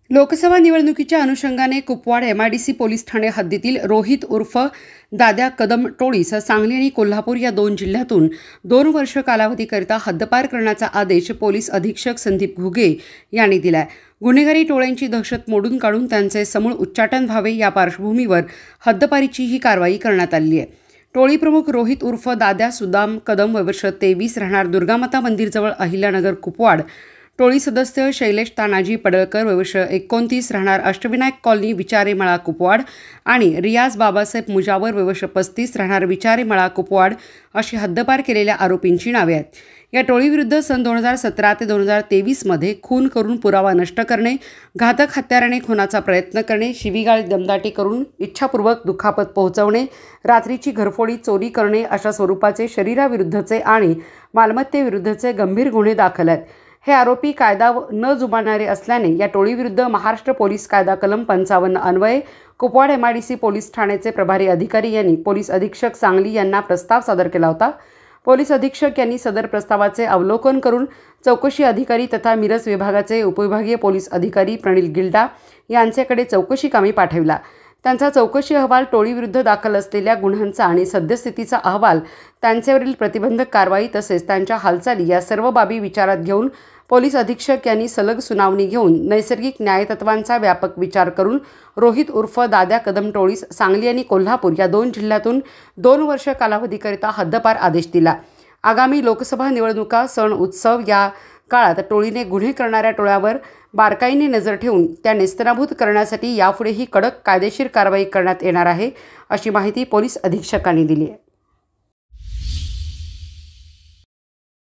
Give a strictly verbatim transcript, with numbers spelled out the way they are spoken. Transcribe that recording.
लोकसभा निवडणुकीच्या अनुषंगाने Kupwad MIDC police Thane हद्दीतील रोहित उर्फ दाद्या कदम टोळीस सांगली आणि कोल्हापूर या दोन जिल्ह्यातून दोन वर्ष कालावधीकरिता हद्दपार करण्याचा आदेश पोलीस अधीक्षक संदीप घुगे यांनी दिलाय। गुन्हेगारी टोळ्यांची दहशत मोडून काढून त्यांचे समूळ उच्चाटन व्हावे या पार्श्वभूमीवर हद्दपारीची ही कारवाई करण्यात आली आहे। टोळी प्रमुख रोहित उर्फ दाद्या सुदाम कदम वर्ष तेवीस राहणार दुर्गामाता मंदिरजवळ अहिल्यानगर कुपवाड, टोळी सदस्य शैलेश तानाजी पडळकर वर्ष एकोणतीस राहणार अष्टविनायक कॉलनी विचारेमळा कुपवाड आणि रियाज बाबासाहेब मुजावर वर्ष पस्तीस राहणार विचारेमळा कुपवाड अशी हद्दपार केलेल्या आरोपींची नावे आहेत। या टोळीविरुद्ध सन दोन हजार सतरा ते दोन हजार तेवीसमध्ये खून करून पुरावा नष्ट करणे, घातक हत्याराने खुनाचा प्रयत्न करणे, शिवीगाळ दमदाटी करून इच्छापूर्वक दुखापत पोहोचवणे, रात्रीची घरफोडी चोरी करणे अशा स्वरूपाचे शरीराविरुद्धचे आणि मालमत्तेविरुद्धचे गंभीर गुन्हे दाखल आहेत। हे आरोपी कायदा न जुमानणारे असल्याने या टोळीविरुद्ध महाराष्ट्र पोलीस कायदा कलम पंचावन्न अन्वये कुपवाड एमआयडीसी पोलीस ठाण्याचे प्रभारी अधिकारी यांनी पोलीस अधीक्षक सांगली यांना प्रस्ताव सादर केला होता। पोलीस अधीक्षक यांनी सदर प्रस्तावाचे अवलोकन करून चौकशी अधिकारी तथा मिरज विभागाचे उपविभागीय पोलीस अधिकारी प्रणिल गिल्डा यांच्याकडे चौकशी कामी पाठविला। त्यांचा चौकशी अहवाल, टोळीविरुद्ध दाखल असलेल्या गुन्ह्यांचा आणि सद्यस्थितीचा अहवाल, त्यांच्यावरील प्रतिबंधक कारवाई तसेच त्यांच्या हालचाली या सर्व बाबी विचारात घेऊन पोलीस अधीक्षक यांनी सलग सुनावणी घेऊन नैसर्गिक न्यायतत्वांचा व्यापक विचार करून रोहित उर्फ दाद्या कदम टोळीस सांगली आणि कोल्हापूर या दोन जिल्ह्यातून दोन वर्ष कालावधीकरिता हद्दपार आदेश दिला। आगामी लोकसभा निवडणुका, सण, उत्सव या काळात टोळीने गुन्हे करणाऱ्या टोळ्यावर बारकाईने नजर ठेवून त्या नेस्तनाभूत करण्यासाठी यापुढेही कडक कायदेशीर कारवाई करण्यात येणार आहे, अशी माहिती पोलीस अधीक्षकांनी दिली आहे।